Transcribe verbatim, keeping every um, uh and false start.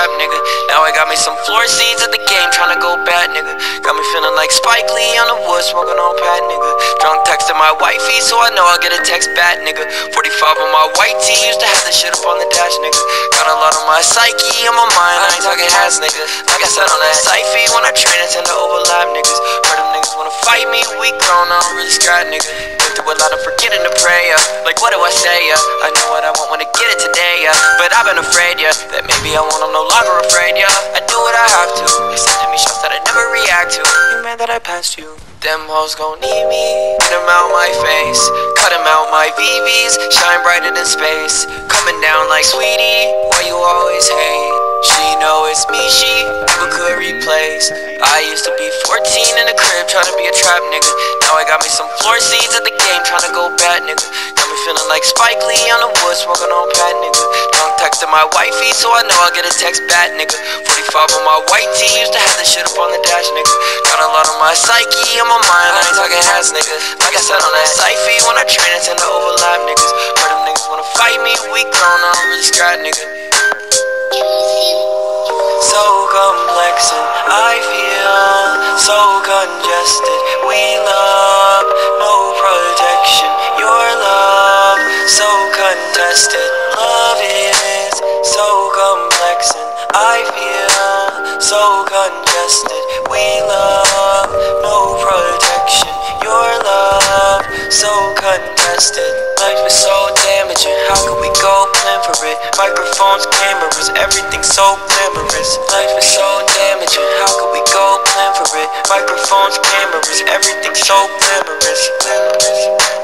trap, nigga. Now I got me some floor seeds at the game, tryna go bad, nigga. Got me feeling like Spike Lee on the wood, smoking on pad, nigga. Drunk texting my wifey, so I know I'll get a text back, nigga. forty-five on my white tee, used to have this shit up on the dash, nigga. Got a lot on my psyche, on my mind, I ain't talking hats, nigga. Like I said on that Syfy, when I train, I tend to overlap, niggas. Heard them niggas wanna fight me, we grown, I don't really scrap, nigga. Been through a lot of forgetting to pray, yeah. Like what do I say, yeah? I know what I want when I get it today, yeah. But I've been afraid, yeah, that maybe I won't, I'm no longer afraid, yeah. I do what I have to, they sending me shots that I never react to. You mad that I passed you? Them hoes gon' need me. Get them out my face, cut them out my V Vs. Shine brighter than space, coming down like sweetie. Why you always hate? She know it's me, she never could replace. I used to be fourteen in the crib, tryna be a trap nigga. Now I got me some floor seeds at the game, tryna go bad, nigga. Got me feeling like Spike Lee on the wood, smoking on pad, nigga. Drunk texting my wifey, so I know I'll get a text back, nigga. forty-five on my white tee, used to have this shit up on the dash, nigga. Got a lot on my psyche, on my mind, I ain't talking hats, nigga. Like I said on that Syfy, when I train, I tend to overlap, niggas. Heard them niggas wanna fight me, we grown, I don't really scrap, nigga. So complex and I feel so congested. We love, no protection. Your love, so contested. Love is so complex and I feel so congested. We love, no protection. Your love, so contested. Life is so damaging, how could we go plan for it? Microphones, cameras, everything so glamorous. Life is so damaging, how could we go plan for it? Microphones, cameras, everything so glamorous. Glamorous.